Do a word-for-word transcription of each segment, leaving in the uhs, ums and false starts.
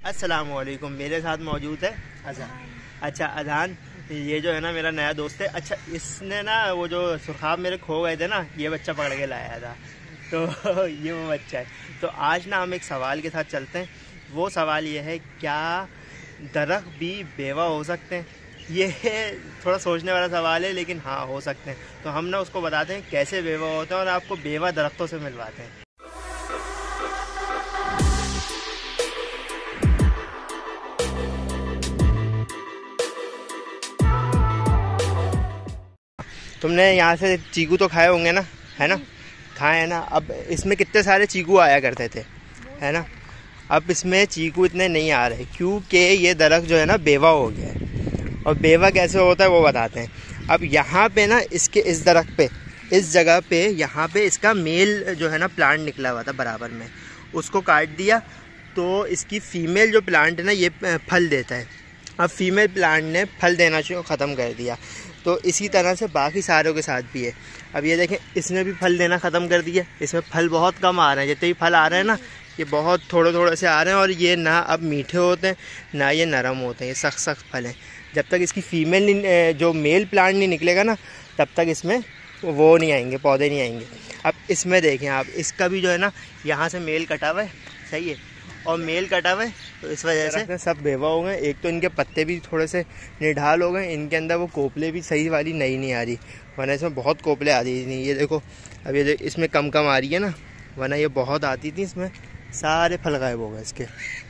अस्सलाम वालेकुम। मेरे साथ मौजूद है अजान। अच्छा अजान, ये जो है ना मेरा नया दोस्त है। अच्छा इसने ना वो जो सुरखाब मेरे खो गए थे ना, ये बच्चा पकड़ के लाया था, तो ये वो बच्चा है। तो आज ना हम एक सवाल के साथ चलते हैं। वो सवाल ये है, क्या दरख्त भी बेवा हो सकते हैं? ये थोड़ा सोचने वाला सवाल है, लेकिन हाँ हो सकते हैं। तो हम ना उसको बताते हैं कैसे बेवा होते हैं और आपको बेवा दरख्तों से मिलवाते हैं। तुमने यहाँ से चीकू तो खाए होंगे ना, है ना? खाए हैं ना। अब इसमें कितने सारे चीकू आया करते थे, है ना? अब इसमें चीकू इतने नहीं आ रहे क्योंकि ये दरख्त जो है ना बेवा हो गया है। और बेवा कैसे होता है वो बताते हैं। अब यहाँ पे ना इसके इस दरख्त पे, इस जगह पे, यहाँ पे इसका मेल जो है ना प्लांट निकला हुआ था बराबर में, उसको काट दिया तो इसकी फीमेल जो प्लांट है ना ये फल देता है। अब फीमेल प्लांट ने फल देना ख़त्म कर दिया, तो इसी तरह से बाकी सारों के साथ भी है। अब ये देखें, इसने भी फल देना ख़त्म कर दिया। इसमें फल बहुत कम आ रहे हैं, जितने भी फल आ रहे हैं ना ये बहुत थोड़े थोड़े से आ रहे हैं। और ये ना अब मीठे होते हैं ना ये नरम होते हैं, ये सख्त सख्त फल हैं। जब तक इसकी फीमेल जो मेल प्लांट नहीं निकलेगा ना, तब तक इसमें वो नहीं आएंगे, पौधे नहीं आएंगे। अब इसमें देखें आप, इसका भी जो है ना यहाँ से मेल कटा हुआ है, सही है, और मेल कटा हुआ है, तो इस वजह से सब बेवा हो गए। एक तो इनके पत्ते भी थोड़े से निढाल हो गए, इनके अंदर वो कोपले भी सही वाली नई नहीं आ रही, वरना इसमें बहुत कोपले आती थी। ये देखो अब ये इसमें कम कम आ रही है ना, वरना ये बहुत आती थी। इसमें सारे फल गायब हो गए इसके।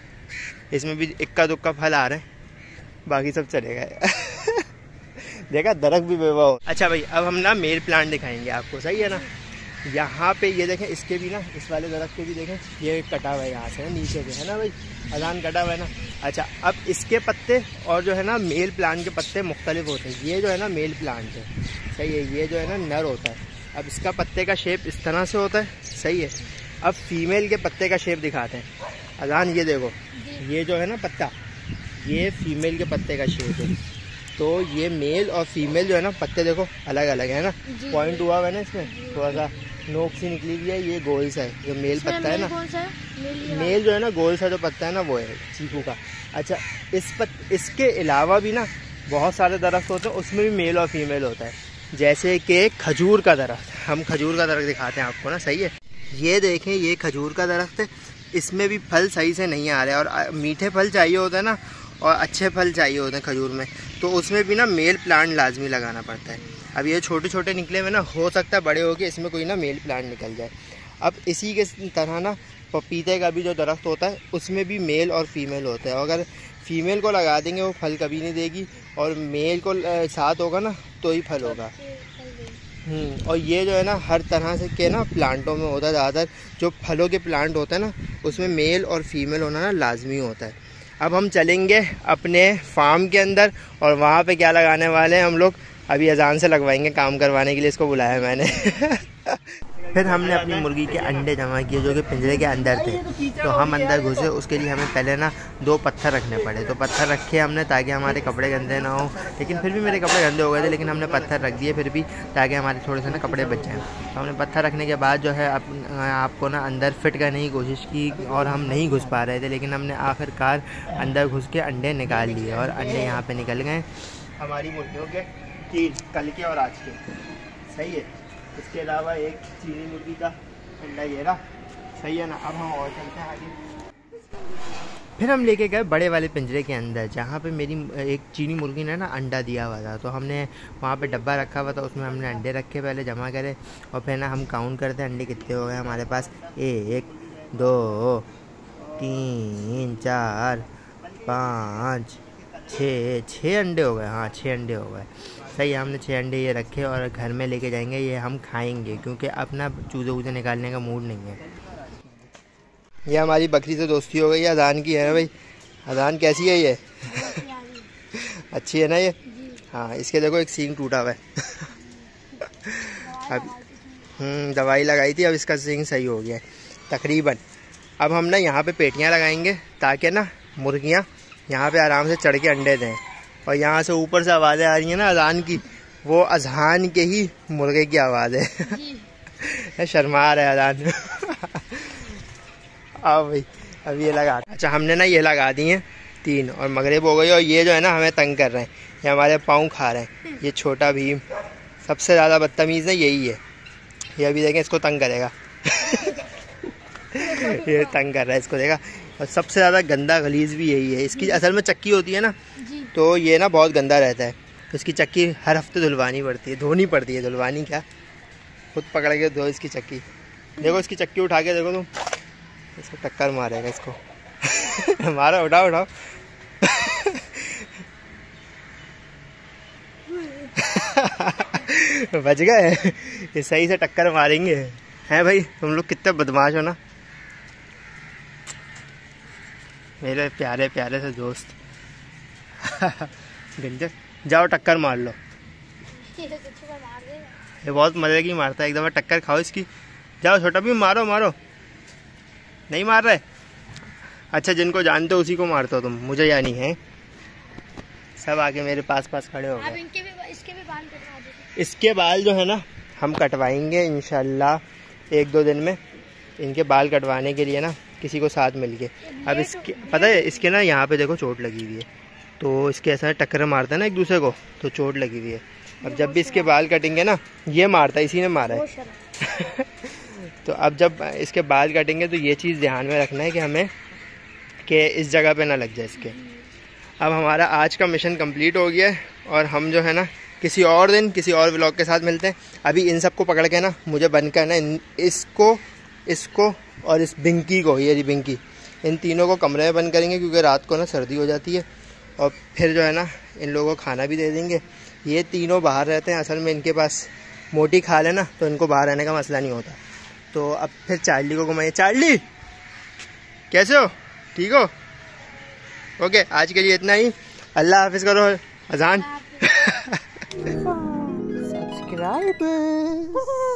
इसमें भी इक्का दुक्का फल आ रहे हैं, बाकी सब चले गए। देखा, दरख्त भी बेवा हो। अच्छा भाई, अब हम ना मेल प्लांट दिखाएंगे आपको, सही है ना? यहाँ पे ये देखें, इसके भी ना, इस वाले दरख्त के भी देखें, ये कटा हुआ है यहाँ से, नीचे से, है ना भाई? अजान कटा हुआ है ना। अच्छा, अब इसके पत्ते और जो है ना मेल प्लांट के पत्ते मुख्तलिफ होते हैं। ये जो है ना मेल प्लांट है, सही है, ये जो है ना नर होता है। अब इसका पत्ते का शेप इस तरह से होता है, सही है। अब फीमेल के पत्ते का शेप दिखाते हैं। अजान ये देखो, ये जो है ना पत्ता, ये फीमेल के पत्ते का शेप है। तो ये मेल और फीमेल जो है ना पत्ते देखो अलग अलग है ना, पॉइंट हुआ है ना इसमें, थोड़ा सा नोक सी निकली हुई है। ये गोल सा है जो मेल पत्ता है ना, मेल जो है ना गोल सा जो पत्ता है ना वो है चीकू का। अच्छा, इस पत, इसके अलावा भी ना बहुत सारे दरख्त होते हैं, उसमें भी मेल और फीमेल होता है। जैसे कि खजूर का दरख्त, हम खजूर का दरख्त दिखाते हैं आपको ना, सही है। ये देखें, ये खजूर का दरख्त है, इसमें भी फल सही से नहीं आ रहे हैं। और मीठे फल चाहिए होता है ना, और अच्छे फल चाहिए होते हैं खजूर में, तो उसमें भी ना मेल प्लांट लाजमी लगाना पड़ता है। अब ये छोटे छोटे निकले हुए ना, हो सकता है बड़े हो के इसमें कोई ना मेल प्लांट निकल जाए। अब इसी के तरह ना पपीते का भी जो दरख्त होता है उसमें भी मेल और फीमेल होता है। अगर फीमेल को लगा देंगे वो फल कभी नहीं देगी, और मेल को साथ होगा ना तो ही फल होगा। हम्म और ये जो है ना हर तरह से के ना प्लांटों में होता है। ज़्यादातर जो फलों के प्लांट होते हैं ना उसमें मेल और फीमेल होना ना लाजमी होता है। अब हम चलेंगे अपने फार्म के अंदर, और वहाँ पे क्या लगाने वाले हैं हम लोग, अभी अजान से लगवाएंगे काम करवाने के लिए, इसको बुलाया मैंने। फिर हमने अपनी मुर्गी के अंडे जमा किए जो कि पिंजरे के अंदर थे। तो हम अंदर घुसे, उसके लिए हमें पहले ना दो पत्थर रखने पड़े। तो पत्थर रखे हमने ताकि हमारे कपड़े गंदे ना हो, लेकिन फिर भी मेरे कपड़े गंदे हो गए थे, लेकिन हमने पत्थर रख दिए फिर भी, ताकि हमारे थोड़े से ना कपड़े बच जाएँ। तो हमने पत्थर रखने के बाद जो है आप, आपको ना अंदर फिट करने की कोशिश की, और हम नहीं घुस पा रहे थे, लेकिन हमने आखिरकार अंदर घुस के अंडे निकाल लिए, और अंडे यहाँ पर निकल गए हमारी मुर्गियों के, तीन, कल के और आज के, सही है। इसके अलावा एक चीनी मुर्गी का अंडा ये रहा, सही है ना। अब हम और चलते हैं आगे। फिर हम लेके गए बड़े वाले पिंजरे के अंदर, जहाँ पे मेरी एक चीनी मुर्गी ने ना अंडा दिया हुआ था। तो हमने वहाँ पे डब्बा रखा हुआ था, उसमें हमने अंडे रखे, पहले जमा करे, और फिर ना हम काउंट करते अंडे कितने हो गए हमारे पास। एक, दो, तीन, चार, पाँच, छः, छः अंडे हो गए। हाँ, छः अंडे हो गए, सही है। हमने छः अंडे ये रखे और घर में लेके जाएंगे, ये हम खाएंगे, क्योंकि अपना चूजे वूजे निकालने का मूड नहीं है। ये हमारी बकरी से दोस्ती हो गई है, अजान की है ना भाई? अजान कैसी है ये? अच्छी है ना ये? हाँ, इसके देखो एक सींग टूटा हुआ है। अब हम्म दवाई लगाई थी, अब इसका सींग सही हो गया है तकरीबन। अब हम ना यहाँ पे पेटियाँ लगाएंगे ताकि ना मुर्गियाँ यहाँ पे आराम से चढ़ के अंडे दें। और यहाँ से ऊपर से आवाज़ें आ रही हैं ना अजान की, वो अजान के ही मुर्गे की आवाज़ है। शर्मा रहा है अजान। आओ भाई, अब ये लगा, अच्छा हमने ना ये लगा दी हैं तीन और मगरिब हो गई। और ये जो है ना हमें तंग कर रहे हैं, ये हमारे पाँव खा रहे हैं। ये छोटा भीम सबसे ज़्यादा बदतमीज़ है, यही है। ये अभी देखें इसको तंग करेगा ये तंग कर रहा है इसको, देखा। और सबसे ज़्यादा गंदा गलीज भी यही है। इसकी असल में चक्की होती है ना, तो ये ना बहुत गंदा रहता है, तो इसकी चक्की हर हफ्ते धुलवानी पड़ती है, धोनी पड़ती है। धुलवानी क्या, खुद पकड़ के धो इसकी चक्की। देखो इसकी चक्की उठा के देखो तुम, इसको टक्कर मारेगा इसको मारो, उठाओ उठाओ बच गए, ये सही से टक्कर मारेंगे। हैं भाई, तुम लोग कितने बदमाश हो ना मेरे प्यारे प्यारे से दोस्त गंजर, जाओ टक्कर मार लो। ये बहुत मजे की मारता है, एक दफ़ा टक्कर खाओ इसकी। जाओ छोटा भी मारो मारो। नहीं मार रहे, अच्छा जिनको जानते हो उसी को मारते हो तुम, मुझे या नहीं है। सब आके मेरे पास पास खड़े हो गए। इनके भी, इसके भी बाल कटवा दो। इसके बाल जो है ना हम कटवाएंगे इंशाल्लाह एक दो दिन में। इनके बाल कटवाने के लिए ना किसी को साथ मिल के, अब इसके पता है इसके ना यहाँ पे देखो चोट लगी हुई है, तो इसके ऐसा टक्कर मारता है ना एक दूसरे को, तो चोट लगी हुई है। अब जब भी इसके बाल कटेंगे ना, ये मारता है, इसी ने मारा है तो अब जब इसके बाल कटेंगे तो ये चीज़ ध्यान में रखना है कि हमें कि इस जगह पे ना लग जाए इसके। अब हमारा आज का मिशन कंप्लीट हो गया है और हम जो है ना किसी और दिन किसी और व्लॉग के साथ मिलते हैं। अभी इन सबको पकड़ के ना मुझे बंद करना है, इसको इसको और इस बिंकी को, ये बिंकी, इन तीनों को कमरे में बंद करेंगे क्योंकि रात को ना सर्दी हो जाती है। और फिर जो है ना इन लोगों को खाना भी दे देंगे। ये तीनों बाहर रहते हैं, असल में इनके पास मोटी खाल है ना, तो इनको बाहर रहने का मसला नहीं होता। तो अब फिर चार्ली को घुमाइए। चार्ली कैसे हो, ठीक हो? ओके, आज के लिए इतना ही। अल्लाह हाफिज़ करो, अजान सब्सक्राइब